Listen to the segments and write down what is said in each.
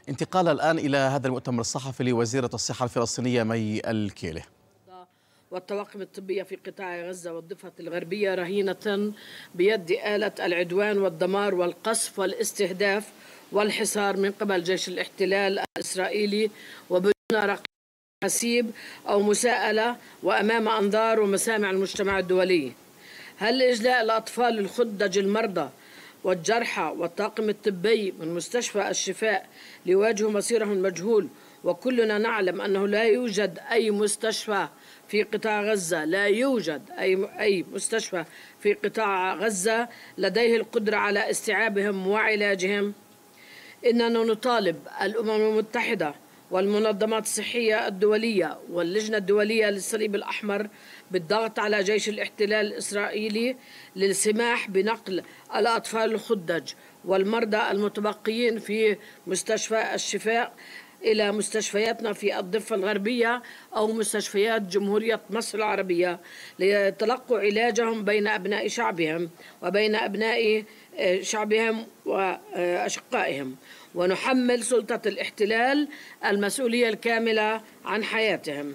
انتقال الآن إلى هذا المؤتمر الصحفي لوزيرة الصحة الفلسطينية مي الكيلة. والطواقم الطبية في قطاع غزة والضفة الغربية رهينة بيد آلة العدوان والدمار والقصف والاستهداف والحصار من قبل جيش الاحتلال الإسرائيلي، وبدون رقيب حسيب أو مساءلة وأمام أنظار ومسامع المجتمع الدولي. هل إجلاء الأطفال الخدج المرضى والجرحى والطاقم الطبي من مستشفى الشفاء ليواجهوا مصيرهم المجهول، وكلنا نعلم أنه لا يوجد أي مستشفى في قطاع غزة، لا يوجد أي مستشفى في قطاع غزة لديه القدرة على استيعابهم وعلاجهم؟ إننا نطالب الأمم المتحدة والمنظمات الصحية الدولية واللجنة الدولية للصليب الأحمر بالضغط على جيش الاحتلال الإسرائيلي للسماح بنقل الأطفال الخدج والمرضى المتبقيين في مستشفى الشفاء إلى مستشفياتنا في الضفة الغربية أو مستشفيات جمهورية مصر العربية ليتلقوا علاجهم بين أبناء شعبهم وبين أبناء شعبهم وأشقائهم، ونحمل سلطة الاحتلال المسؤولية الكاملة عن حياتهم.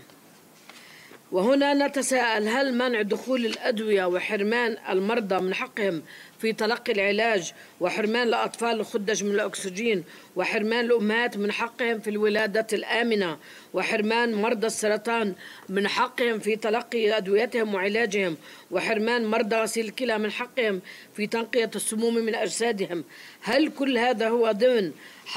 وهنا نتساءل: هل منع دخول الأدوية وحرمان المرضى من حقهم في تلقي العلاج، وحرمان الأطفال الخدج من الأكسجين، وحرمان الأمهات من حقهم في الولادة الآمنة، وحرمان مرضى السرطان من حقهم في تلقي أدويتهم وعلاجهم، وحرمان مرضى غسيل الكلى من حقهم في تنقية السموم من أجسادهم، هل كل هذا هو ضمن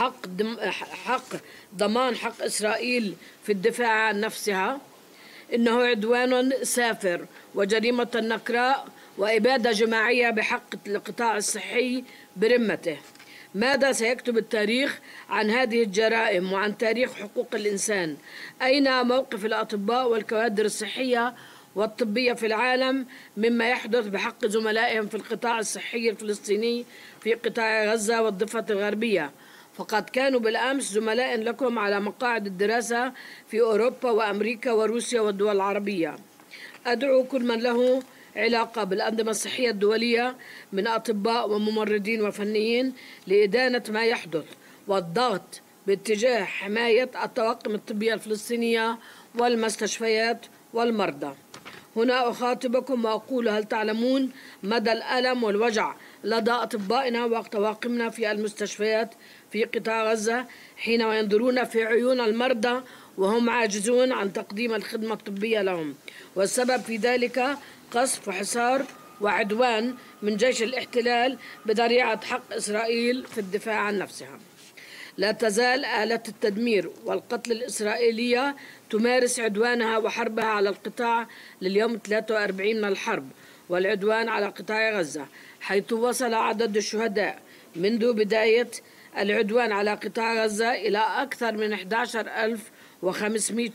حق ضمان حق إسرائيل في الدفاع عن نفسها؟ إنه عدوان سافر وجريمة نكراء وإبادة جماعية بحق القطاع الصحي برمته. ماذا سيكتب التاريخ عن هذه الجرائم وعن تاريخ حقوق الإنسان؟ أين موقف الأطباء والكوادر الصحية والطبية في العالم مما يحدث بحق زملائهم في القطاع الصحي الفلسطيني في قطاع غزة والضفة الغربية؟ فقد كانوا بالأمس زملاء لكم على مقاعد الدراسة في أوروبا وأمريكا وروسيا والدول العربية. أدعو كل من له علاقة بالأنظمة الصحية الدولية من أطباء وممرضين وفنيين لإدانة ما يحدث والضغط باتجاه حماية الطواقم الطبية الفلسطينية والمستشفيات والمرضى. هنا أخاطبكم وأقول: هل تعلمون مدى الألم والوجع لدى أطبائنا وطواقمنا في المستشفيات في قطاع غزة حينما ينظرون في عيون المرضى وهم عاجزون عن تقديم الخدمة الطبية لهم؟ والسبب في ذلك قصف وحصار وعدوان من جيش الاحتلال بذريعة حق إسرائيل في الدفاع عن نفسها. لا تزال آلة التدمير والقتل الإسرائيلية تمارس عدوانها وحربها على القطاع لليوم 43 من الحرب والعدوان على قطاع غزة، حيث وصل عدد الشهداء منذ بداية العدوان على قطاع غزة إلى أكثر من 11,500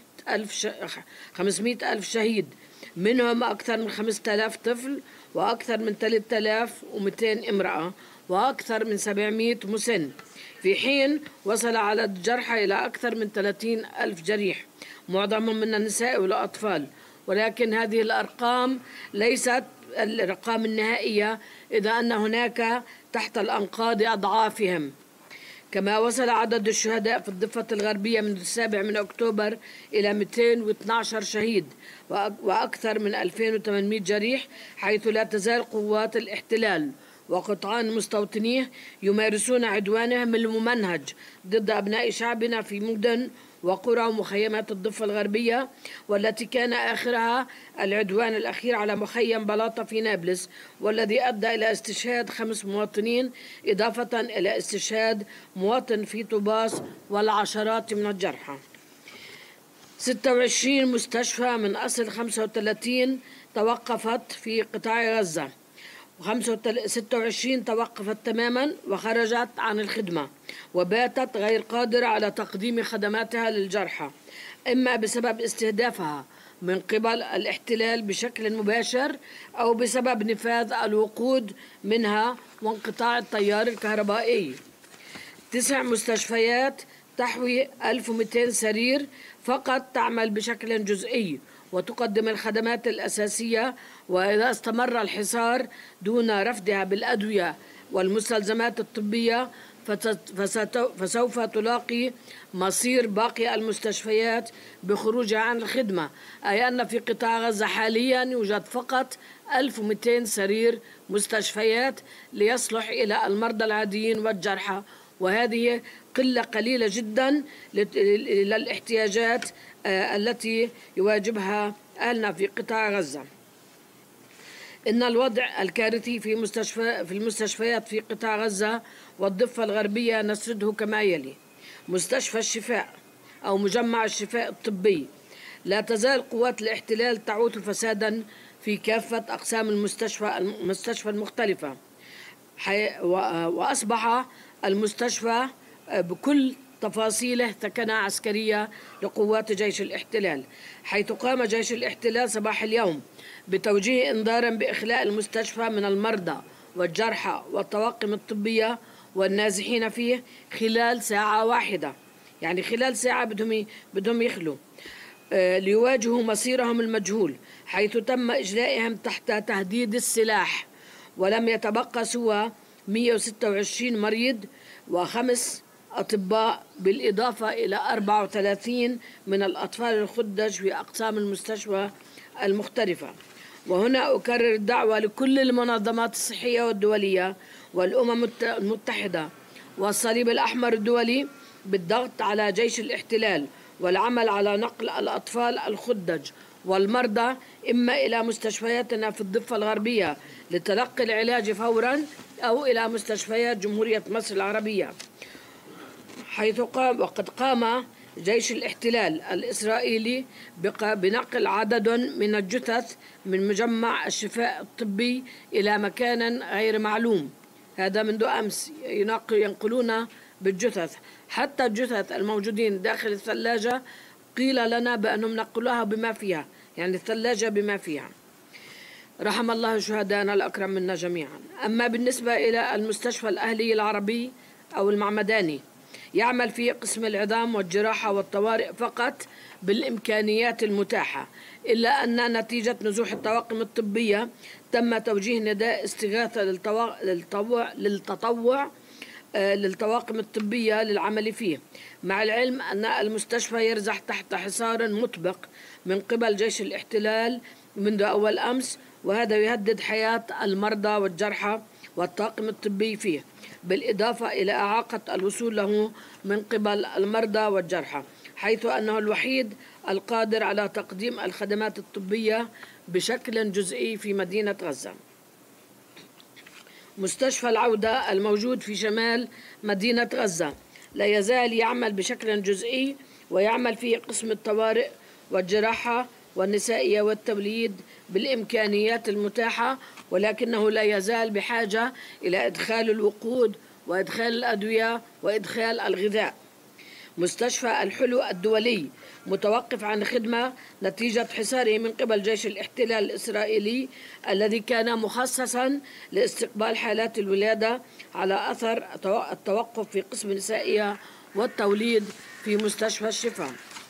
ألف شهيد، منهم أكثر من 5,000 طفل وأكثر من 3,200 امرأة وأكثر من 700 مسن، في حين وصل عدد الجرحى إلى أكثر من 30,000 جريح، معظمهم من النساء والأطفال. ولكن هذه الأرقام ليست الأرقام النهائية، إذا أن هناك تحت الأنقاض أضعافهم. كما وصل عدد الشهداء في الضفة الغربية من 7 أكتوبر إلى 212 شهيد وأكثر من 2800 جريح، حيث لا تزال قوات الاحتلال وقطعان مستوطنيه يمارسون عدوانهم الممنهج ضد أبناء شعبنا في مدن وقرى ومخيمات الضفة الغربية، والتي كان آخرها العدوان الأخير على مخيم بلاطة في نابلس، والذي أدى إلى استشهاد 5 مواطنين إضافة إلى استشهاد مواطن في طوباس والعشرات من الجرحى. 26 مستشفى من أصل 35 توقفت في قطاع غزة، و26 توقفت تماما وخرجت عن الخدمة وباتت غير قادرة على تقديم خدماتها للجرحى، إما بسبب استهدافها من قبل الاحتلال بشكل مباشر أو بسبب نفاذ الوقود منها وانقطاع التيار الكهربائي. 9 مستشفيات تحوي 1200 سرير فقط تعمل بشكل جزئي وتقدم الخدمات الأساسية، وإذا استمر الحصار دون رفدها بالأدوية والمستلزمات الطبية فسوف تلاقي مصير باقي المستشفيات بخروجها عن الخدمة، أي أن في قطاع غزة حاليا يوجد فقط 1200 سرير مستشفيات ليصلح إلى المرضى العاديين والجرحى، وهذه قلة قليلة جدا للاحتياجات التي يواجهها أهلنا في قطاع غزة. إن الوضع الكارثي في المستشفيات في قطاع غزة والضفة الغربية نسرده كما يلي: مستشفى الشفاء أو مجمع الشفاء الطبي، لا تزال قوات الاحتلال تعود فسادا في كافة أقسام المستشفى المختلفة، وأصبح المستشفى بكل تفاصيله ثكنة عسكرية لقوات جيش الاحتلال، حيث قام جيش الاحتلال صباح اليوم بتوجيه إنذار بإخلاء المستشفى من المرضى والجرحى والطواقم الطبية والنازحين فيه خلال ساعة واحدة، يعني خلال ساعة بدهم يخلوا ليواجهوا مصيرهم المجهول، حيث تم إجلائهم تحت تهديد السلاح، ولم يتبقى سوى 126 مريض و5 أطباء، بالإضافة إلى 34 من الأطفال الخدج في أقسام المستشفى المختلفة. وهنا أكرر الدعوة لكل المنظمات الصحية والدولية والأمم المتحدة والصليب الأحمر الدولي بالضغط على جيش الاحتلال والعمل على نقل الأطفال الخدج والمرضى إما إلى مستشفياتنا في الضفة الغربية لتلقي العلاج فورا أو إلى مستشفيات جمهورية مصر العربية، حيث وقد قام جيش الاحتلال الإسرائيلي بنقل عدد من الجثث من مجمع الشفاء الطبي إلى مكان غير معلوم. هذا منذ أمس ينقلون بالجثث، حتى الجثث الموجودين داخل الثلاجة قيل لنا بأنهم نقلوها بما فيها، يعني الثلاجة بما فيها. رحم الله شهدانا الأكرم منا جميعا. أما بالنسبة إلى المستشفى الأهلي العربي أو المعمداني، يعمل في قسم العظام والجراحة والطوارئ فقط بالإمكانيات المتاحة، إلا أن نتيجة نزوح الطواقم الطبية تم توجيه نداء استغاثة للطواقم الطبية للعمل فيه، مع العلم أن المستشفى يرزح تحت حصار مطبق من قبل جيش الاحتلال منذ أول أمس، وهذا يهدد حياة المرضى والجرحى والطاقم الطبي فيه، بالإضافة إلى إعاقة الوصول له من قبل المرضى والجرحى، حيث أنه الوحيد القادر على تقديم الخدمات الطبية بشكل جزئي في مدينة غزة. مستشفى العودة الموجود في شمال مدينة غزة لا يزال يعمل بشكل جزئي، ويعمل فيه قسم الطوارئ والجراحة والنسائية والتوليد بالإمكانيات المتاحة، ولكنه لا يزال بحاجة إلى إدخال الوقود وإدخال الأدوية وإدخال الغذاء. مستشفى الحلو الدولي متوقف عن خدمة نتيجة حصاره من قبل جيش الاحتلال الإسرائيلي الذي كان مخصصا لاستقبال حالات الولادة على أثر التوقف في قسم النسائية والتوليد في مستشفى الشفاء.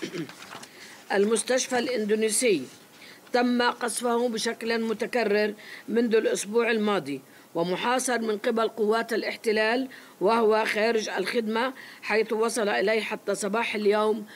المستشفى الإندونيسي تم قصفه بشكل متكرر منذ الأسبوع الماضي ومحاصر من قبل قوات الاحتلال وهو خارج الخدمة، حيث وصل إليه حتى صباح اليوم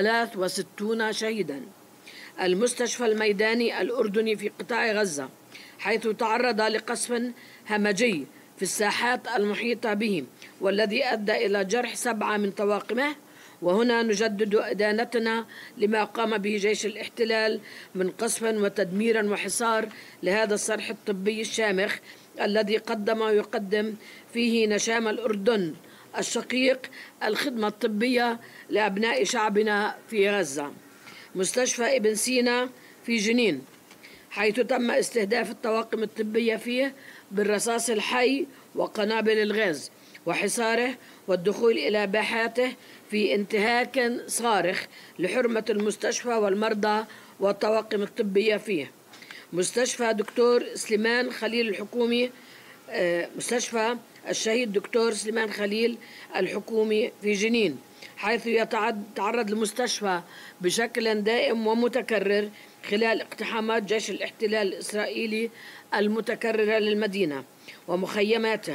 63 شهيدا. المستشفى الميداني الأردني في قطاع غزة حيث تعرض لقصف همجي في الساحات المحيطة به والذي أدى إلى جرح 7 من طواقمه، وهنا نجدد إدانتنا لما قام به جيش الاحتلال من قصف وتدمير وحصار لهذا الصرح الطبي الشامخ الذي قدم ويقدم فيه نشام الأردن الشقيق الخدمة الطبية لأبناء شعبنا في غزة. مستشفى ابن سينا في جنين حيث تم استهداف الطواقم الطبية فيه بالرصاص الحي وقنابل الغاز وحصاره والدخول إلى باحاته في انتهاك صارخ لحرمة المستشفى والمرضى والطواقم الطبية فيه. مستشفى دكتور سليمان خليل الحكومي، مستشفى الشهيد دكتور سليمان خليل الحكومي في جنين حيث يتعرض المستشفى بشكل دائم ومتكرر خلال اقتحامات جيش الاحتلال الإسرائيلي المتكررة للمدينة ومخيماتها،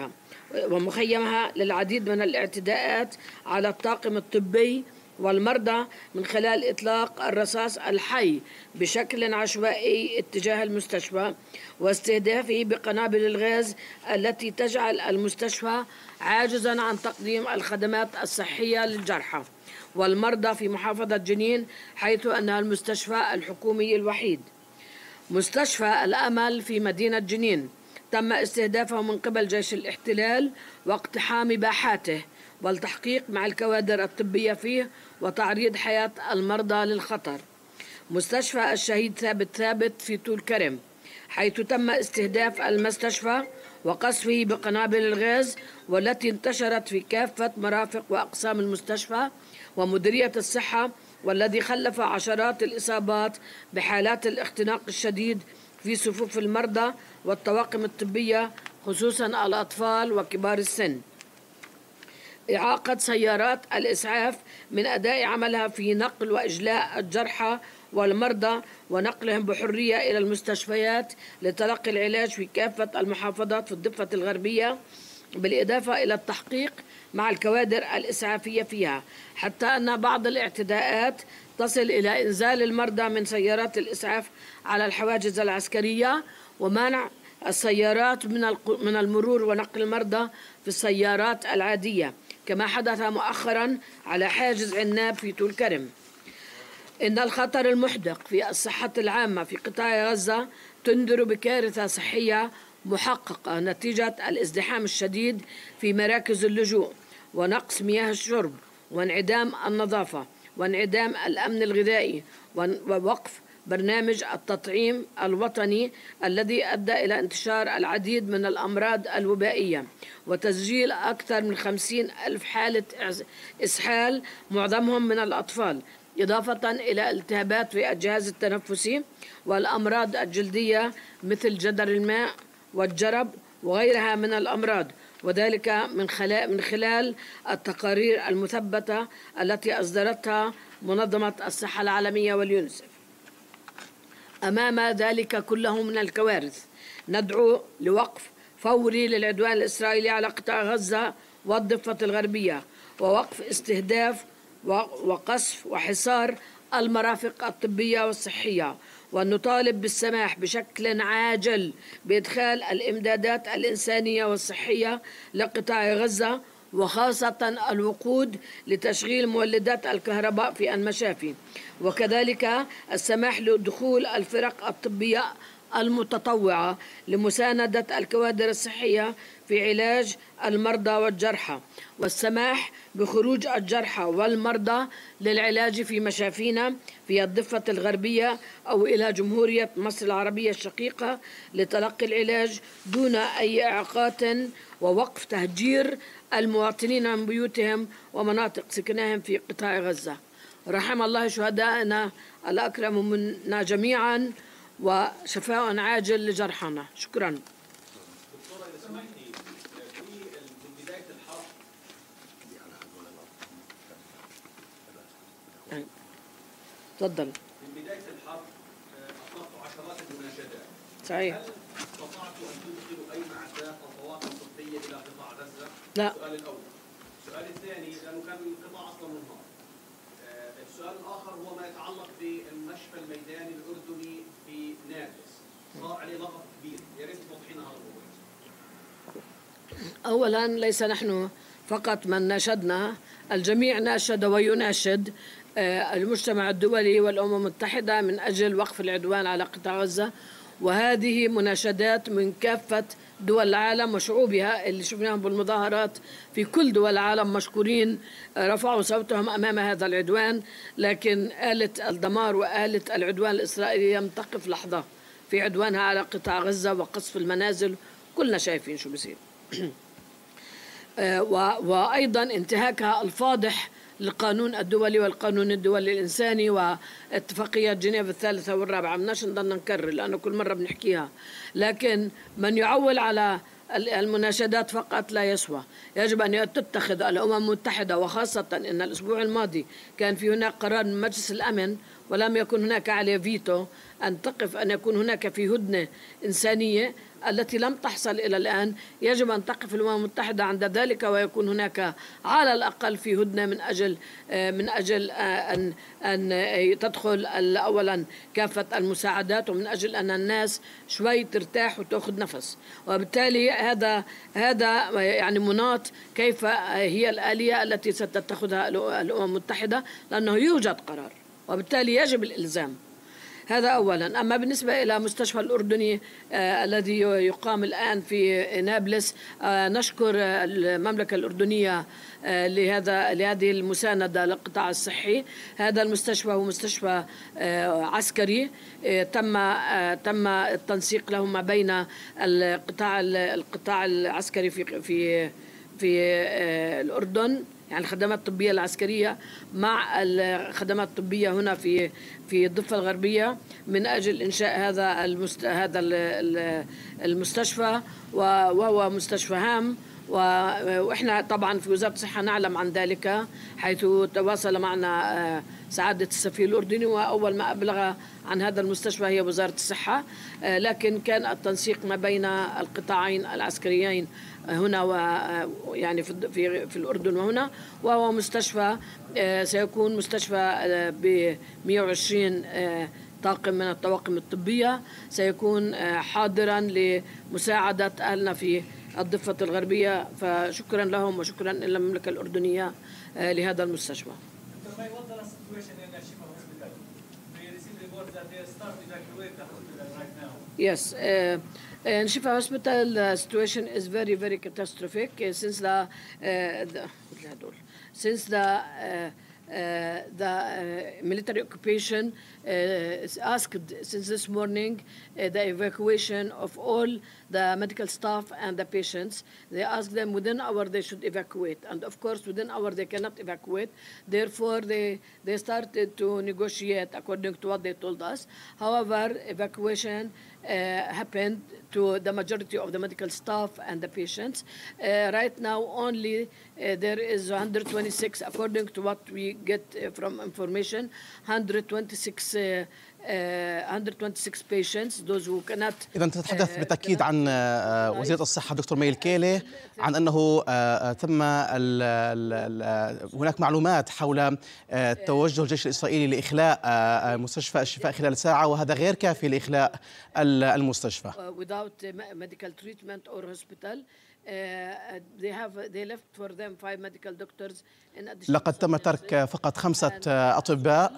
ومخيمها للعديد من الاعتداءات على الطاقم الطبي والمرضى من خلال إطلاق الرصاص الحي بشكل عشوائي اتجاه المستشفى واستهدافه بقنابل الغاز التي تجعل المستشفى عاجزا عن تقديم الخدمات الصحية للجرحى والمرضى في محافظة جنين، حيث أنها المستشفى الحكومي الوحيد. مستشفى الأمل في مدينة جنين تم استهدافه من قبل جيش الاحتلال واقتحام باحاته والتحقيق مع الكوادر الطبية فيه وتعريض حياة المرضى للخطر. مستشفى الشهيد ثابت في طول كرم، حيث تم استهداف المستشفى وقصفه بقنابل الغاز والتي انتشرت في كافة مرافق وأقسام المستشفى ومديرية الصحة، والذي خلف عشرات الإصابات بحالات الاختناق الشديد في صفوف المرضى والطواقم الطبية، خصوصا الأطفال وكبار السن. إعاقة سيارات الإسعاف من أداء عملها في نقل وإجلاء الجرحى والمرضى ونقلهم بحرية إلى المستشفيات لتلقي العلاج في كافة المحافظات في الضفة الغربية، بالإضافة إلى التحقيق مع الكوادر الإسعافية فيها، حتى أن بعض الاعتداءات تصل إلى إنزال المرضى من سيارات الإسعاف على الحواجز العسكرية ومنع السيارات من المرور ونقل المرضى في السيارات العادية، كما حدث مؤخرا على حاجز عناب في طول كرم. إن الخطر المحدق في الصحة العامة في قطاع غزة تنذر بكارثة صحية محققة نتيجة الازدحام الشديد في مراكز اللجوء ونقص مياه الشرب وانعدام النظافة وانعدام الأمن الغذائي ووقف برنامج التطعيم الوطني الذي أدى إلى انتشار العديد من الأمراض الوبائية وتسجيل أكثر من 50,000 حالة إسهال معظمهم من الأطفال، إضافة إلى التهابات في الجهاز التنفسي والأمراض الجلدية مثل جدر الماء والجرب وغيرها من الأمراض، وذلك من خلال التقارير المثبتة التي أصدرتها منظمة الصحة العالمية واليونسف. أمام ذلك كله من الكوارث ندعو لوقف فوري للعدوان الإسرائيلي على قطاع غزة والضفة الغربية، ووقف استهداف وقصف وحصار المرافق الطبية والصحية، ونطالب بالسماح بشكل عاجل بإدخال الإمدادات الإنسانية والصحية لقطاع غزة، وخاصة الوقود لتشغيل مولدات الكهرباء في المشافي، وكذلك السماح لدخول الفرق الطبية المتطوعة لمساندة الكوادر الصحية في علاج المرضى والجرحى، والسماح بخروج الجرحى والمرضى للعلاج في مشافينا في الضفة الغربية أو إلى جمهورية مصر العربية الشقيقة لتلقي العلاج دون أي إعاقات، ووقف تهجير المواطنين من بيوتهم ومناطق سكنهم في قطاع غزة. رحم الله شهدائنا الأكرم منا جميعا وشفاء عاجل لجرحانا. شكرا. دكتورة إذا سمحتي، من بداية الحرب تفضل. من بداية الحرب أطلقتوا عشرات المناشدات. صحيح. هل استطعتوا أن تدخلوا أي معدات أو طواقم طبية إلى قطاع غزة؟ لا. السؤال الأول. السؤال الثاني، لأنه كان القطاع أصلا منهار. السؤال الآخر هو ما يتعلق بالمشفى الميداني الأردني في نابلس، صار عليه لغط كبير، يا ريت توضحينا هذا الموضوع. أولا ليس نحن فقط من ناشدنا، الجميع ناشد ويناشد المجتمع الدولي والأمم المتحدة من أجل وقف العدوان على قطاع غزة، وهذه مناشدات من كافة دول العالم وشعوبها اللي شفناهم بالمظاهرات في كل دول العالم مشكورين، رفعوا صوتهم أمام هذا العدوان، لكن آلة الدمار وآلة العدوان الإسرائيلي لم تقف لحظة في عدوانها على قطاع غزة وقصف المنازل، كلنا شايفين شو بصير. وأيضا انتهاكها الفاضح للقانون الدولي والقانون الدولي الإنساني واتفاقيات جنيف الثالثة والرابعة. بدناش نضلنا نكرر لأنه كل مرة بنحكيها، لكن من يعول على المناشدات فقط لا يسوى. يجب أن تتخذ الأمم المتحدة، وخاصة أن الأسبوع الماضي كان في هناك قرار من مجلس الأمن ولم يكن هناك عليه فيتو، أن يكون هناك في هدنة إنسانية التي لم تحصل إلى الآن. يجب أن تقف الأمم المتحدة عند ذلك، ويكون هناك على الأقل في هدنة من أجل أن تدخل أولا كافة المساعدات، ومن أجل أن الناس شوي ترتاح وتأخذ نفس. وبالتالي هذا يعني مناط كيف هي الآلية التي ستتخذها الأمم المتحدة، لأنه يوجد قرار وبالتالي يجب الإلزام. هذا أولا. أما بالنسبة إلى مستشفى الأردني الذي يقام الآن في نابلس، نشكر المملكة الأردنية لهذه المساندة للقطاع الصحي. هذا المستشفى هو مستشفى عسكري، تم التنسيق له ما بين القطاع العسكري في الأردن، يعني الخدمات الطبية العسكرية مع الخدمات الطبية هنا في الضفة الغربية، من أجل إنشاء هذا المستشفى، وهو مستشفى هام. وإحنا طبعا في وزارة الصحة نعلم عن ذلك، حيث تواصل معنا سعادة السفير الأردني، وأول ما أبلغ عن هذا المستشفى هي وزارة الصحة. لكن كان التنسيق ما بين القطاعين العسكريين هنا ويعني في الأردن وهنا. وهو مستشفى سيكون مستشفى ب 120 طاقم من الطواقم الطبية، سيكون حاضرا لمساعدة أهلنا في الضفة الغربية. فشكرا لهم وشكرا للمملكة الأردنية لهذا المستشفى. Yes. In Shifa Hospital, the situation is very, very catastrophic since the military occupation is asked since this morning the evacuation of all the medical staff and the patients. They asked them within an hour they should evacuate, and of course within an hour they cannot evacuate. Therefore they started to negotiate according to what they told us. However, evacuation happened to the majority of the medical staff and the patients. Right now only there is 126, according to what we get from information, 126 patients, those who cannot. إذا تتحدث بالتأكيد عن وزيرة الصحة دكتور مي الكيلي عن أنه تم هناك معلومات حول توجه الجيش الإسرائيلي لإخلاء مستشفى الشفاء خلال ساعة، وهذا غير كافي لإخلاء المستشفى. Without medical treatment or hospital. They left for them 5 medical doctors. لقد تم ترك فقط 5 أطباء،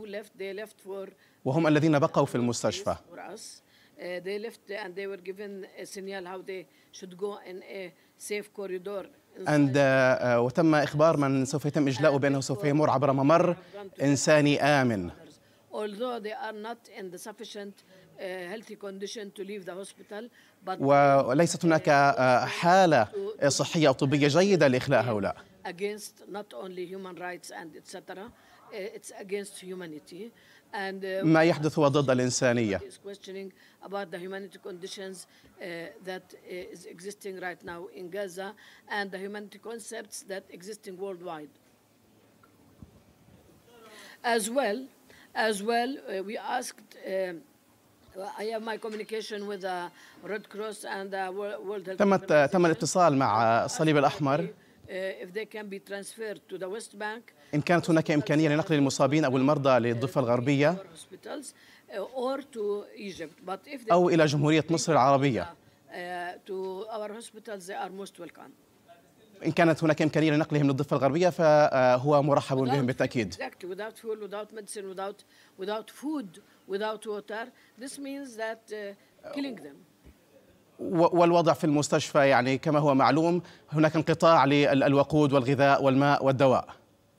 وهم الذين بقوا في المستشفى. They left and they were given a signal how they should go in a safe corridor. وتم إخبار من سوف يتم إجلاؤه بأنه سوف يمر عبر ممر إنساني آمن. Although they are not in the sufficient healthy condition to leave the hospital, but وليست هناك حالة صحية أو طبية جيدة لإخلاء هؤلاء. Against not only human rights and etc. It's against humanity. And ما يحدث هو ضد الإنسانية. is questioning about the humanity conditions that is existing right now in Gaza and the humanity concepts that existing worldwide. As well, we asked. I have my communication with the Red Cross and the World Health. تم الاتصال مع الصليب الأحمر. If they can be transferred to the West Bank. إن كانت هناك إمكانية لنقل المصابين أو المرضى للضفة الغربية or to Egypt. But if they أو إلى جمهورية مصر العربية. To our hospitals, they are most welcome. إن كانت هناك إمكانية لنقلهم للضفة الغربية فهو مرحب بهم بالتأكيد. Exactly. Without fuel, without medicine, without food, without water, this means that killing them. والوضع في المستشفى يعني كما هو معلوم هناك انقطاع للوقود والغذاء والماء والدواء.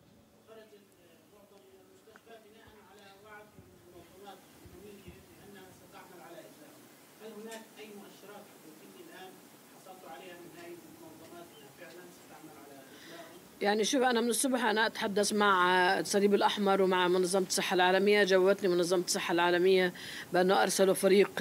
يعني شوف، أنا من الصبح أنا أتحدث مع الصليب الأحمر ومع منظمة الصحة العالمية. جاوبتني منظمة الصحة العالمية بأنه أرسلوا فريق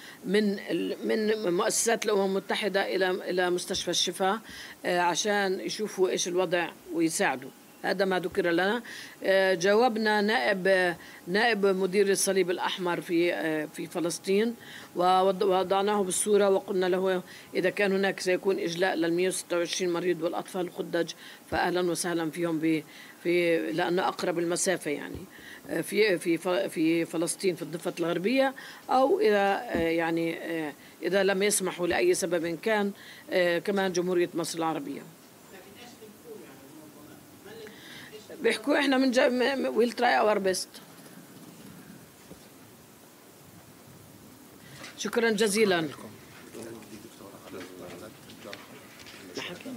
من مؤسسات الأمم المتحدة إلى مستشفى الشفاء عشان يشوفوا إيش الوضع ويساعدوا. هذا ما ذكر لنا. جاوبنا نائب مدير الصليب الأحمر في فلسطين، ووضعناه بالصورة وقلنا له إذا كان هناك سيكون إجلاء لل 126 مريض والأطفال الخدج فأهلا وسهلا فيهم لأنه أقرب المسافة يعني في فلسطين في الضفة الغربية، أو إذا لم يسمحوا لأي سبب كان كمان جمهورية مصر العربية. بيحكوا احنا we'll try our best. شكرا جزيلا. ما حكينا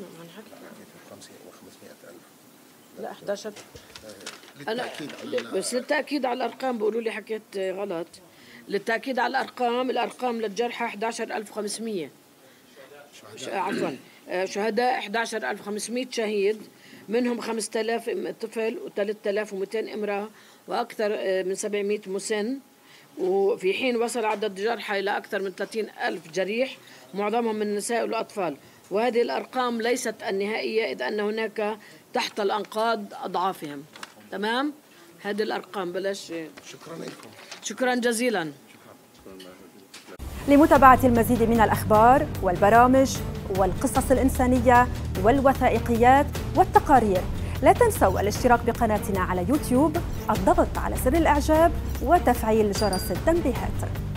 لا 11. أنا بس للتأكيد على الأرقام بيقولوا لي حكيت غلط. للتأكيد على الأرقام للجرحى 11500 عفوا شهداء 11500 شهيد، منهم 5000 طفل و3200 امرأة وأكثر من 700 مسن، وفي حين وصل عدد الجرحى إلى أكثر من 30,000 جريح معظمهم من النساء والأطفال. وهذه الأرقام ليست النهائية إذ أن هناك تحت الأنقاض أضعافهم. تمام؟ هذه الأرقام بلاش. شكرا لكم. شكرا جزيلا. لمتابعة المزيد من الأخبار والبرامج والقصص الإنسانية والوثائقيات والتقارير لا تنسوا الاشتراك بقناتنا على يوتيوب، الضغط على زر الإعجاب وتفعيل جرس التنبيهات.